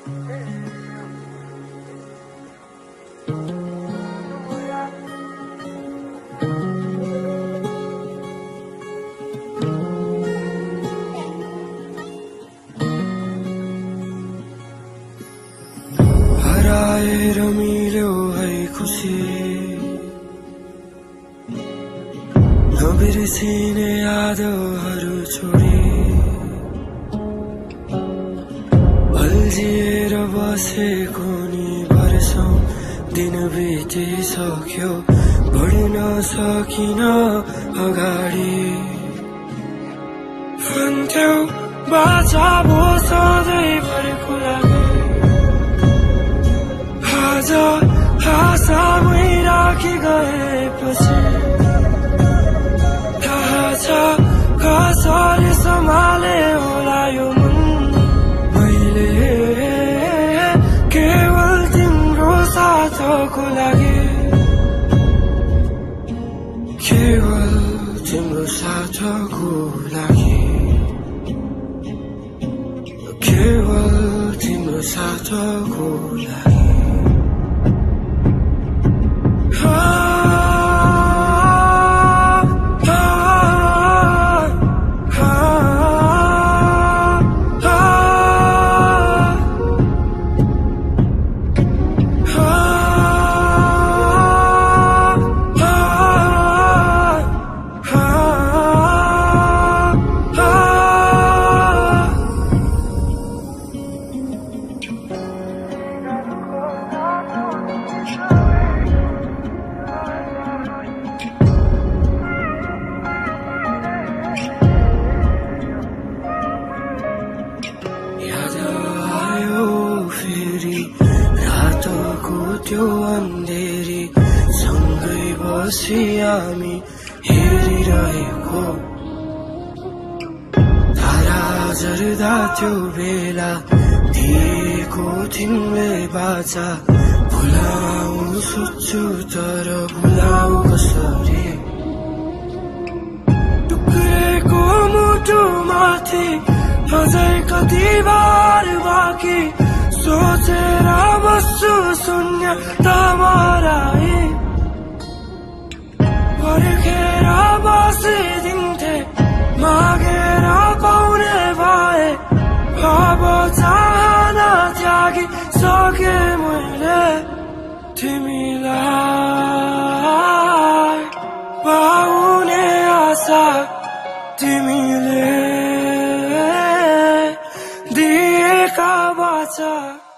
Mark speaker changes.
Speaker 1: हराएर मिल्यो है खुसी नबिर्सिने यादहरू छोडी अल्झिएर बसेको नि वर्षौं दिन बितिसक्यो बढ्न सकिन अगाडि भन्थ्यौ बाचा भो सधैँभरको लागि आज आशामै राखी गएपछि थाहा छ कसरी सम्हाले होला यो मन मैले केवल तिम्रो साथको लागि केवल तिम्रो साथको लागि केवल तिम्रो साथको लागि त्यो अन्धेरी सँगै बसी हामी हेरिरहेको तारा जर्दा त्यो बेला दिएको तिमीले बाचा भुलाउनु सोच्छु तर भुलाउ कसरी टुक्रेको मुटुमाथि अझै कति बार बाँकी सोचेर बस्छु शून्यतामा राई पर्खेर बसिदिन्थे मागेर पाउने भए अब चाहना त्यागी सके मैले तिमीलाई पाउने आशा तिमीले दिएका बाचा